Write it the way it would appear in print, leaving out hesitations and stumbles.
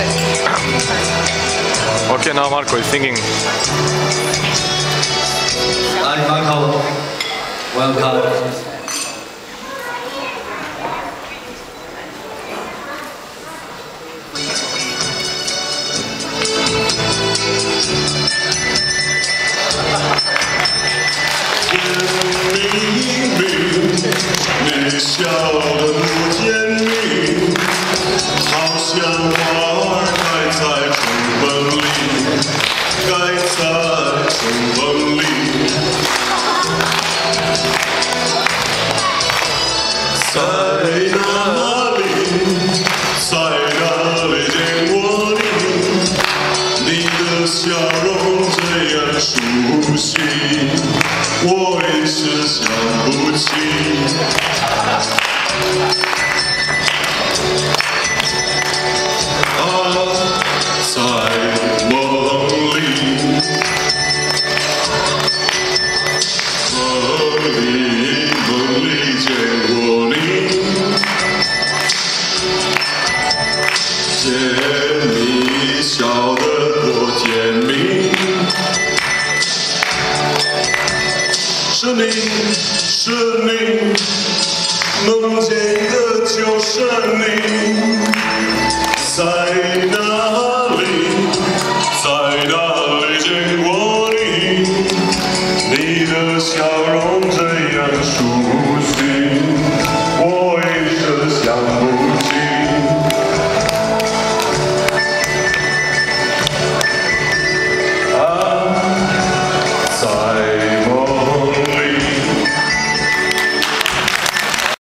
Okay, now Marco is singing. Hi Marco, welcome. 你笑得不甜蜜，好像花儿开在春风里，开在春风里。在哪里，在哪里见过你？你的笑容这样熟悉，我一时想不起。在梦里，梦里见过你，见你笑得多甜蜜。是你，是你，梦见的就是你，在那。